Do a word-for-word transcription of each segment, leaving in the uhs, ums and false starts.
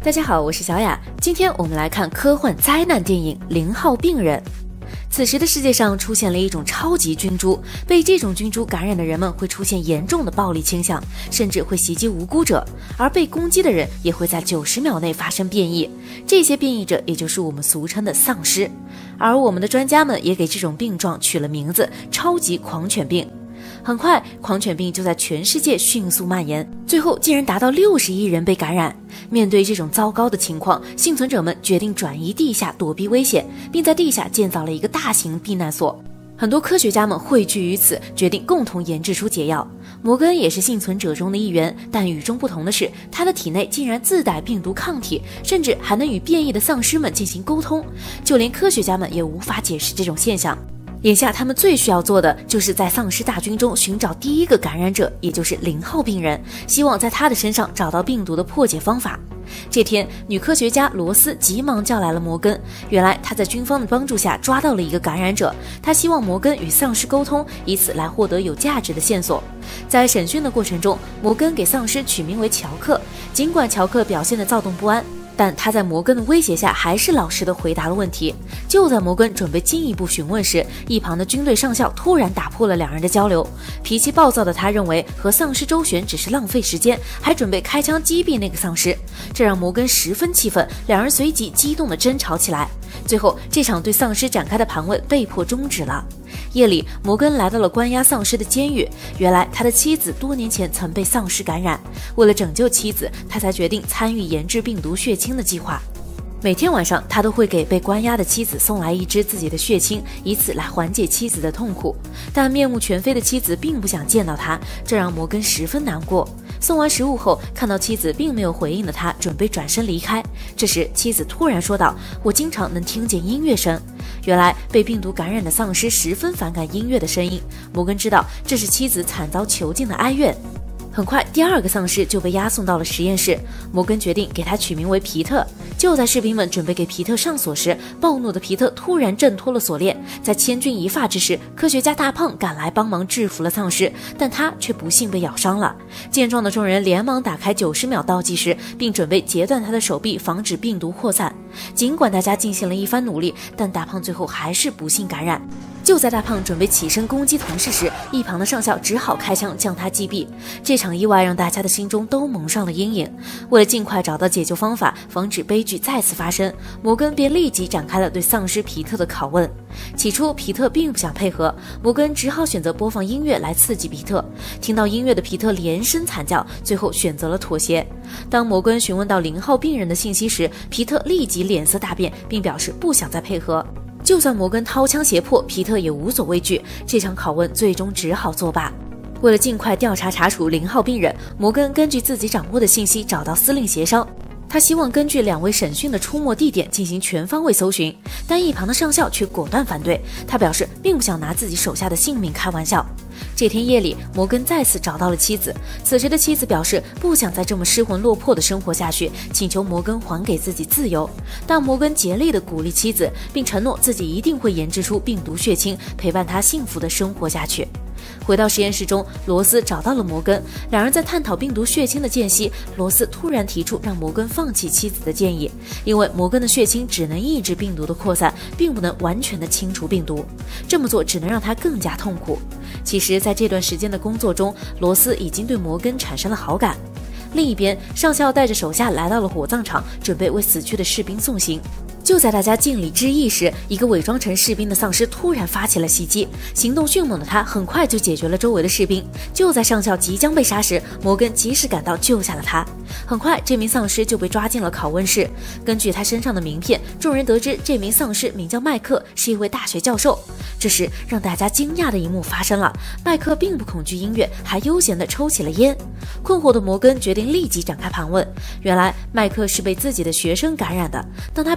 大家好，我是小雅，今天我们来看科幻灾难电影《零号病人》。此时的世界上出现了一种超级菌株，被这种菌株感染的人们会出现严重的暴力倾向，甚至会袭击无辜者，而被攻击的人也会在九十秒内发生变异。这些变异者也就是我们俗称的丧尸，而我们的专家们也给这种病状取了名字——超级狂犬病。很快，狂犬病就在全世界迅速蔓延，最后竟然达到六十亿人被感染。面对这种糟糕的情况，幸存者们决定转移地下躲避危险，并在地下建造了一个大型避难所。很多科学家们汇聚于此，决定共同研制出解药。摩根也是幸存者中的一员，但与众不同的是，他的体内竟然自带病毒抗体，甚至还能与变异的丧尸们进行沟通，就连科学家们也无法解释这种现象。眼下他们最需要做的就是在丧尸大军中寻找第一个感染者，也就是零号病人，希望在他的身上找到病毒的破解方法。这天，女科学家罗斯急忙叫来了摩根。原来她在军方的帮助下抓到了一个感染者，她希望摩根与丧尸沟通，以此来获得有价值的线索。在审讯的过程中，摩根给丧尸取名为乔克，尽管乔克表现得躁动不安，但他在摩根的威胁下还是老实地回答了问题。就在摩根准备进一步询问时，一旁的军队上校突然打破了两人的交流。脾气暴躁的他认为和丧尸周旋只是浪费时间，还准备开枪击毙那个丧尸，这让摩根十分气愤，两人随即激动地争吵起来。最后，这场对丧尸展开的盘问被迫终止了。夜里，摩根来到了关押丧尸的监狱。原来他的妻子多年前曾被丧尸感染，为了拯救妻子，他才决定参与研制病毒血清的计划。每天晚上，他都会给被关押的妻子送来一支自己的血清，以此来缓解妻子的痛苦。但面目全非的妻子并不想见到他，这让摩根十分难过。送完食物后，看到妻子并没有回应的他准备转身离开。这时，妻子突然说道：“我经常能听见音乐声。”原来被病毒感染的丧尸十分反感音乐的声音，摩根知道这是妻子惨遭囚禁的哀怨。很快，第二个丧尸就被押送到了实验室，摩根决定给他取名为皮特。就在士兵们准备给皮特上锁时，暴怒的皮特突然挣脱了锁链，在千钧一发之时，科学家大胖赶来帮忙制服了丧尸，但他却不幸被咬伤了。健壮的众人连忙打开九十秒倒计时，并准备截断他的手臂，防止病毒扩散。尽管大家进行了一番努力，但大胖最后还是不幸感染。就在大胖准备起身攻击同事时，一旁的上校只好开枪将他击毙。这场意外让大家的心中都蒙上了阴影。为了尽快找到解救方法，防止悲剧再次发生，摩根便立即展开了对丧尸皮特的拷问。起初，皮特并不想配合，摩根只好选择播放音乐来刺激皮特。听到音乐的皮特连声惨叫，最后选择了妥协。当摩根询问到零号病人的信息时，皮特立即脸色大变，并表示不想再配合。就算摩根掏枪胁迫，皮特也无所畏惧。这场拷问最终只好作罢。为了尽快调查查处零号病人，摩根根据自己掌握的信息找到司令协商。他希望根据两位审讯的出没地点进行全方位搜寻，但一旁的上校却果断反对。他表示并不想拿自己手下的性命开玩笑。这天夜里，摩根再次找到了妻子。此时的妻子表示不想再这么失魂落魄的生活下去，请求摩根还给自己自由。但摩根竭力地鼓励妻子，并承诺自己一定会研制出病毒血清，陪伴她幸福地生活下去。回到实验室中，罗斯找到了摩根，两人在探讨病毒血清的间隙，罗斯突然提出让摩根放弃妻子的建议，因为摩根的血清只能抑制病毒的扩散，并不能完全的清除病毒，这么做只能让他更加痛苦。其实在这段时间的工作中，罗斯已经对摩根产生了好感。另一边，上校带着手下来到了火葬场，准备为死去的士兵送行。就在大家敬礼致意时，一个伪装成士兵的丧尸突然发起了袭击，行动迅猛的他很快就解决了周围的士兵。就在上校即将被杀时，摩根及时赶到救下了他。很快，这名丧尸就被抓进了拷问室。根据他身上的名片，众人得知这名丧尸名叫麦克，是一位大学教授。这时，让大家惊讶的一幕发生了，麦克并不恐惧音乐，还悠闲地抽起了烟。困惑的摩根决定立即展开盘问。原来，麦克是被自己的学生感染的。当他变异后，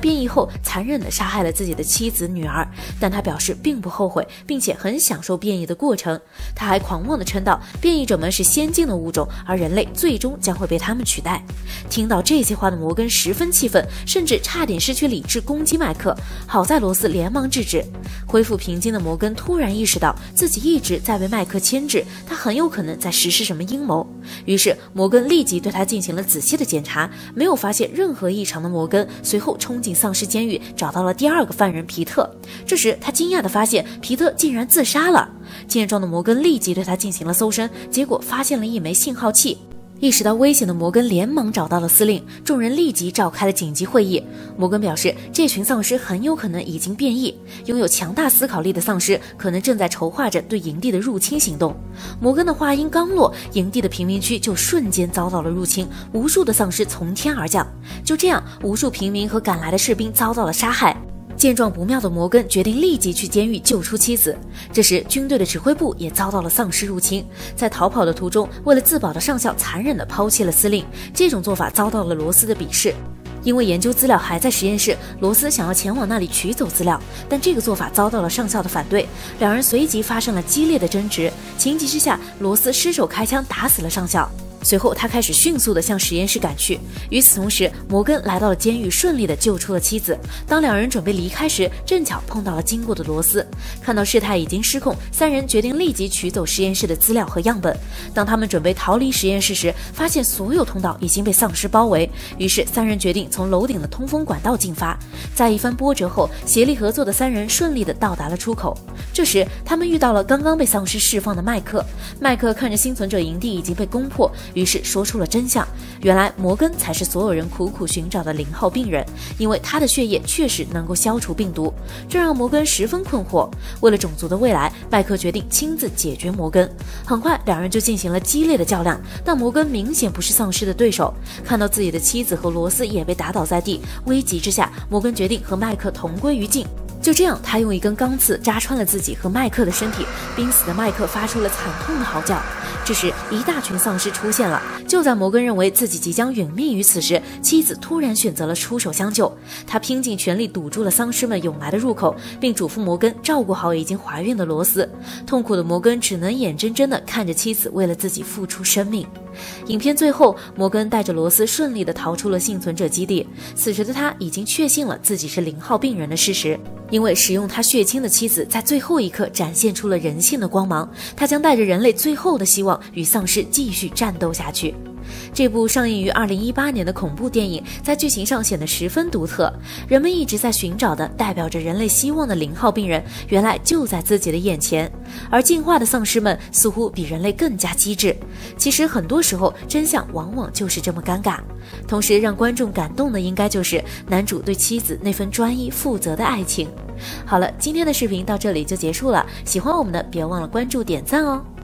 后残忍地杀害了自己的妻子女儿，但他表示并不后悔，并且很享受变异的过程。他还狂妄地称道，变异者们是先进的物种，而人类最终将会被他们取代。听到这些话的摩根十分气愤，甚至差点失去理智攻击麦克，好在罗斯连忙制止。恢复平静的摩根突然意识到自己一直在被麦克牵制，他很有可能在实施什么阴谋。于是摩根立即对他进行了仔细的检查，没有发现任何异常的摩根随后冲进丧尸监狱，找到了第二个犯人皮特。这时他惊讶地发现皮特竟然自杀了。见状的摩根立即对他进行了搜身，结果发现了一枚信号器。意识到危险的摩根连忙找到了司令，众人立即召开了紧急会议。摩根表示，这群丧尸很有可能已经变异，拥有强大思考力的丧尸可能正在筹划着对营地的入侵行动。摩根的话音刚落，营地的贫民区就瞬间遭到了入侵，无数的丧尸从天而降。就这样，无数平民和赶来的士兵遭到了杀害。见状不妙的摩根决定立即去监狱救出妻子。这时军队的指挥部也遭到了丧尸入侵，在逃跑的途中，为了自保的上校残忍地抛弃了司令。这种做法遭到了罗斯的鄙视。因为研究资料还在实验室，罗斯想要前往那里取走资料，但这个做法遭到了上校的反对，两人随即发生了激烈的争执。情急之下，罗斯失手开枪打死了上校。随后他开始迅速地向实验室赶去。与此同时，摩根来到了监狱，顺利地救出了妻子。当两人准备离开时，正巧碰到了经过的罗斯。看到事态已经失控，三人决定立即取走实验室的资料和样本。当他们准备逃离实验室时，发现所有通道已经被丧尸包围，于是三人决定从楼顶的通风管道进发。在一番波折后，协力合作的三人顺利地到达了出口。这时他们遇到了刚刚被丧尸释放的麦克。麦克看着幸存者营地已经被攻破，于是说出了真相。原来摩根才是所有人苦苦寻找的零号病人，因为他的血液确实能够消除病毒，这让摩根十分困惑。为了种族的未来，麦克决定亲自解决摩根。很快两人就进行了激烈的较量，但摩根明显不是丧尸的对手。看到自己的妻子和罗斯也被打倒在地，危急之下，摩根决定和麦克同归于尽。就这样，他用一根钢刺扎穿了自己和麦克的身体，濒死的麦克发出了惨痛的嚎叫。这时一大群丧尸出现了，就在摩根认为自己即将殒命于此时，妻子突然选择了出手相救。他拼尽全力堵住了丧尸们涌来的入口，并嘱咐摩根照顾好已经怀孕的罗斯。痛苦的摩根只能眼睁睁地看着妻子为了自己付出生命。影片最后，摩根带着罗斯顺利地逃出了幸存者基地。此时的他已经确信了自己是零号病人的事实，因为使用他血亲的妻子在最后一刻展现出了人性的光芒，他将带着人类最后的希望与丧尸继续战斗下去。这部上映于二零一八年的恐怖电影在剧情上显得十分独特，人们一直在寻找的代表着人类希望的零号病人，原来就在自己的眼前。而进化的丧尸们似乎比人类更加机智。其实很多时候真相往往就是这么尴尬。同时让观众感动的应该就是男主对妻子那份专一负责的爱情。好了，今天的视频到这里就结束了，喜欢我们的别忘了关注点赞哦。